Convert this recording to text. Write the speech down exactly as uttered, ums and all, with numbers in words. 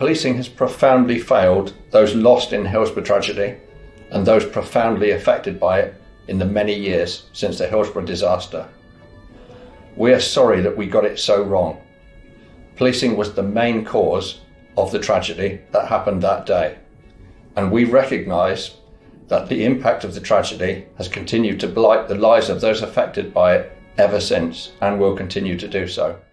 Policing has profoundly failed those lost in Hillsborough tragedy and those profoundly affected by it in the many years since the Hillsborough disaster. We are sorry that we got it so wrong. Policing was the main cause of the tragedy that happened that day, and we recognise that the impact of the tragedy has continued to blight the lives of those affected by it ever since, and will continue to do so.